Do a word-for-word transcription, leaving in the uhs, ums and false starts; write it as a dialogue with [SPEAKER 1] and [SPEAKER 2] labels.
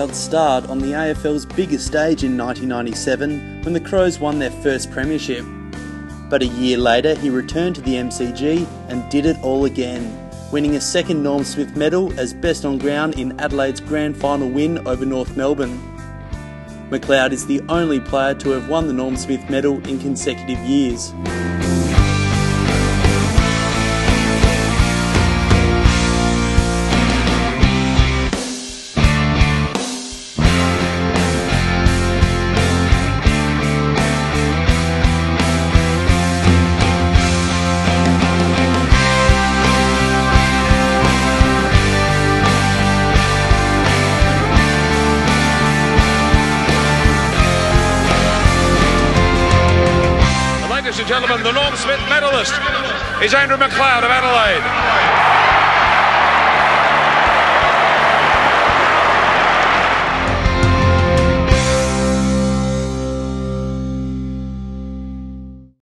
[SPEAKER 1] McLeod starred on the A F L's biggest stage in nineteen ninety-seven when the Crows won their first premiership. But a year later he returned to the M C G and did it all again, winning a second Norm Smith medal as best on ground in Adelaide's grand final win over North Melbourne. McLeod is the only player to have won the Norm Smith medal in consecutive years.
[SPEAKER 2] Ladies and gentlemen, the Norm Smith medalist is Andrew McLeod of Adelaide.